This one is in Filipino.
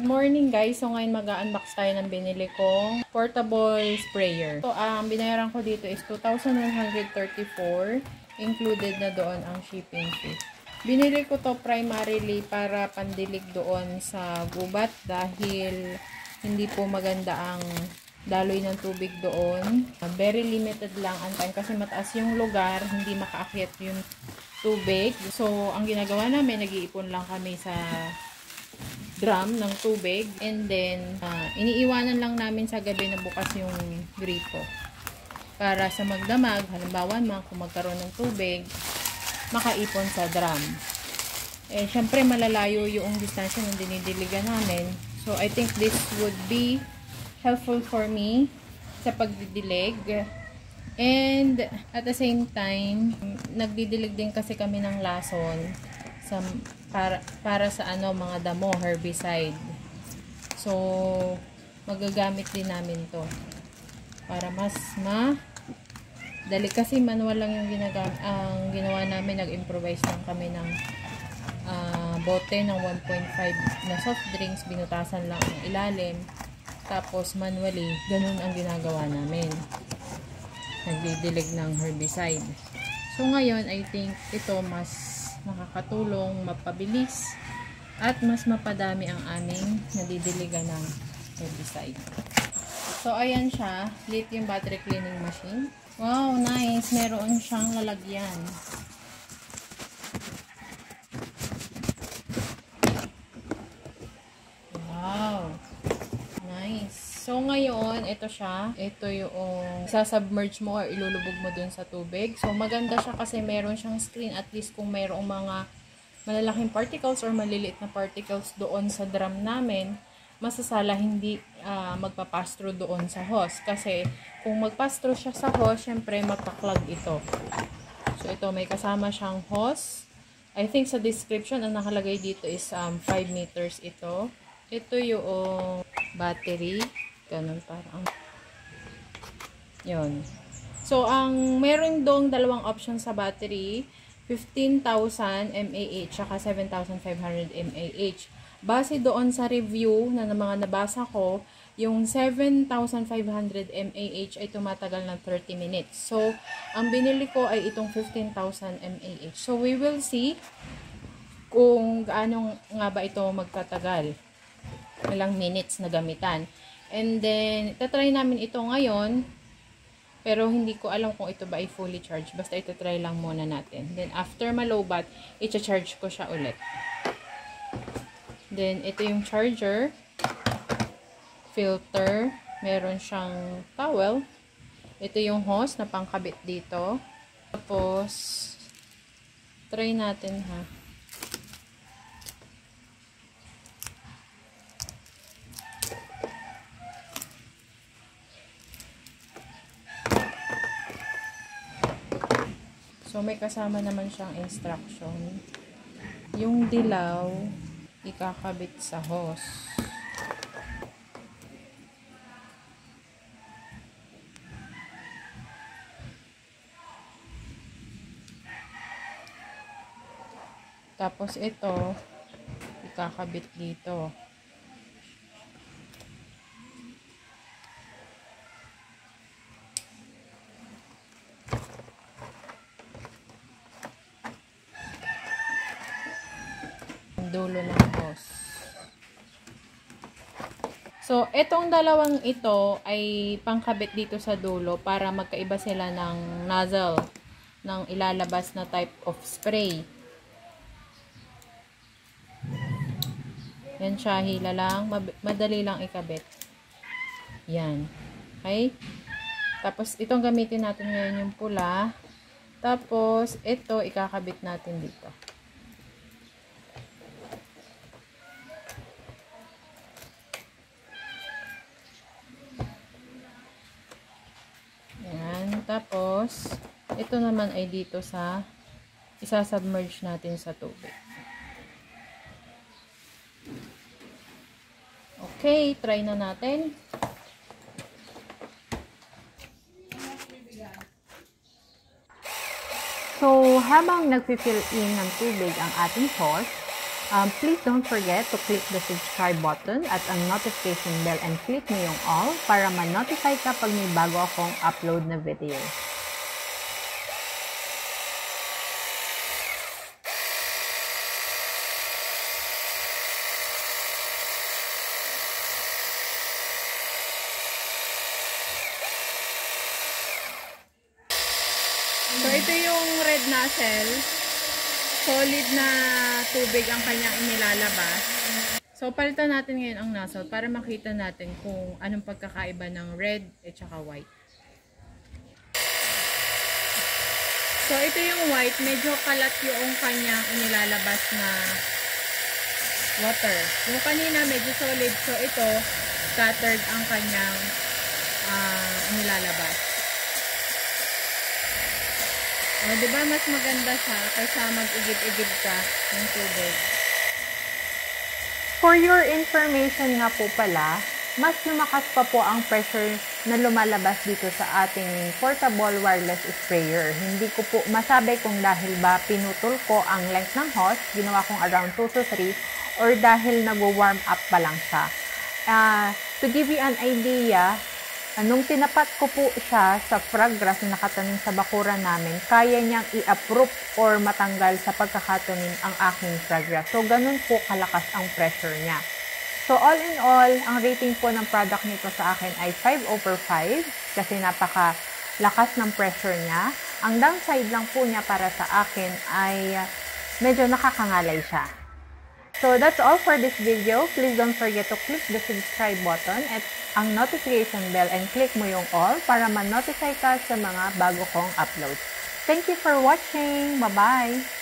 Good morning guys. So ngayon mag-unbox tayo ng binili kong portable sprayer. So ang binayaran ko dito is 2,134. Included na doon ang shipping fee. Binili ko to primarily para pandilig doon sa gubat dahil hindi po maganda ang daloy ng tubig doon. Very limited lang ang time kasi mataas yung lugar, hindi makaakyat yung tubig. So ang ginagawa namin, nag-iipon lang kami sa drum ng tubig and then iniiwanan lang namin sa gabi na bukas yung gripo para sa magdamag, halimbawa kung magkaroon ng tubig, makaipon sa drum. Eh syempre malalayo yung distansya ng dinidiligan namin, so I think this would be helpful for me sa pagdidilig. And at the same time, nagdidilig din kasi kami ng lason para sa mga damo, herbicide. So magagamit din namin to para mas dali kasi manual lang yung ginawa namin. Nag-improvise lang kami ng bote ng 1.5 na soft drinks, binutasan lang ang ilalim, tapos manually ganun ang ginagawa namin, nagdidilig ng herbicide. So ngayon I think ito mas makakatulong, mapabilis, at mas mapadami ang aming nadidiligan ng herbicide. So ayan siya, lithium battery cleaning machine. Wow, nice! Meron siyang lalagyan. Wow! Nice! So ngayon, ito siya. Ito yung sasubmerge mo or ilulubog mo dun sa tubig. So maganda siya kasi meron siyang screen. At least kung mayroong mga malalaking particles or maliliit na particles doon sa drum namin, masasala, hindi magpa-pass through doon sa hose. Kasi kung mag-pass through siya sa hose, syempre magka-clog ito. So ito, may kasama siyang hose. I think sa description, ang nakalagay dito is 5 meters ito. Ito yung battery. Ganun parang. Yun. So, meron dong dalawang option sa battery. 15,000 mAh saka 7,500 mAh. Base doon sa review na mga nabasa ko, yung 7,500 mAh ay tumatagal ng 30 minutes. So, ang binili ko ay itong 15,000 mAh. So, we will see kung gaano nga ba ito magtatagal. Ilang minutes na gamitan. And then, itatry namin ito ngayon. Pero hindi ko alam kung ito ba ay fully charged. Basta itatry lang muna natin. Then, after malobat, i-charge ko siya ulit. Then, ito yung charger. Filter. Meron siyang towel. Ito yung hose na pangkabit dito. Tapos, try natin ha. So, may kasama naman siyang instruction. Yung dilaw, ikakabit sa hose. Tapos ito, ikakabit dito. Dulo ng hose. So, itong dalawang ito ay pangkabit dito sa dulo para magkaiba sila ng nozzle ng ilalabas na type of spray. Yan siya, hila lang. Madali lang ikabit. Yan. Okay? Tapos, itong gamitin natin ngayon yung pula. Tapos, ito ikakabit natin dito. Tapos, ito naman ay dito sa isa-submerge natin sa tubig. Okay, try na natin. So, habang nagpi-fill in ng tubig ang ating hose, Please don't forget to click the subscribe button at ang notification bell and click mo yung all para ma-notify ka pag may bago akong upload na video. So, ito yung red nozzle. Solid na tubig ang kanyang inilalabas. So, palitan natin ngayon ang nozzle para makita natin kung anong pagkakaiba ng red at saka white. So, ito yung white. Medyo kalat yung kanyang inilalabas na water. Yung kanina medyo solid. So, ito, scattered ang kanyang inilalabas. O, diba mas maganda siya kaysa mag-igib-igib ka ng tubig. For your information nga po pala, mas lumakas pa po ang pressure na lumalabas dito sa ating portable wireless sprayer. Hindi ko po masabi kung dahil ba pinutol ko ang length ng hose, ginawa kong around 2 to 3, or dahil nag-warm up pa lang siya. To give you an idea, nung tinapat ko po siya sa frog grass na nakatanim sa bakuran namin, kaya niyang i-uproot or matanggal sa pagkakatanim ang aking frog grass. So, ganun po kalakas ang pressure niya. So, all in all, ang rating po ng product nito sa akin ay 5/5 kasi napakalakas ng pressure niya. Ang downside lang po niya para sa akin ay medyo nakakangalay siya. So, that's all for this video. Please don't forget to click the subscribe button at ang notification bell and click mo yung all para ma-notify ka sa mga bago kong uploads. Thank you for watching. Bye-bye!